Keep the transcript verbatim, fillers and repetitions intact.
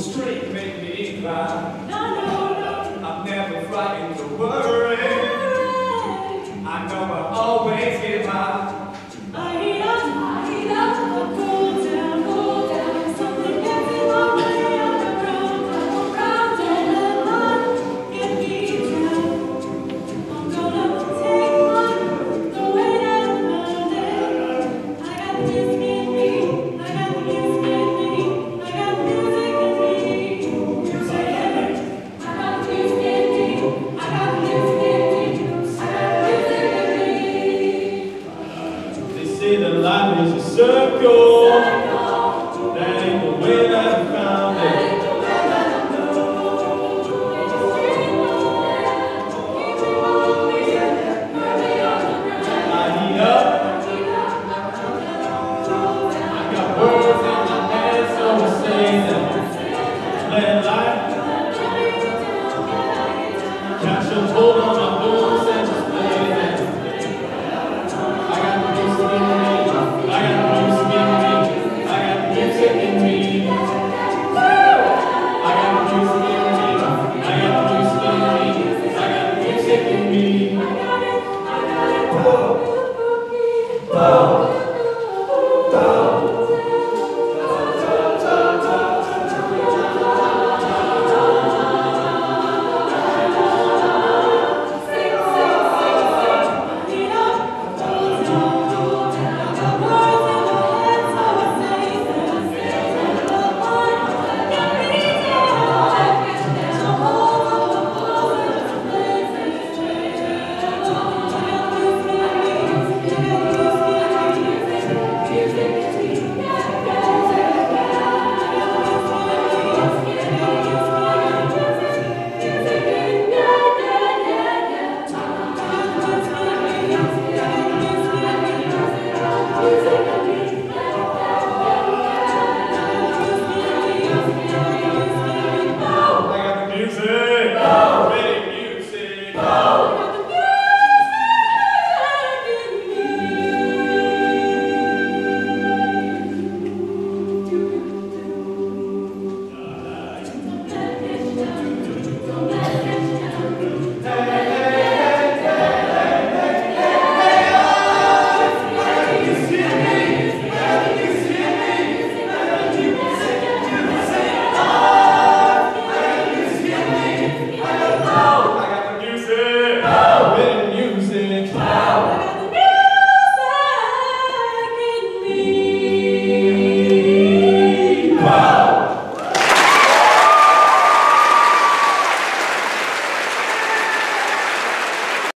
street make me cry. No, no, no. I'm never frightened to worry. I know I'll always get by. I heat up, I heat up, I'll cool down, cool down. Something gets in my way, I'm around, I'm around, don't let mine get me down. I'm gonna take mine the way that I found it. I got this in me, I got this in me, I got music in me. Music in me, I got this in me, I got this in me, I got music in me. They say that life is a circle. That ain't the way that I found it. I heat up. I got words in my head, so I say them. Let life catch a hold on my blues and just play them. I got music in me. I got music in me. I got music in me.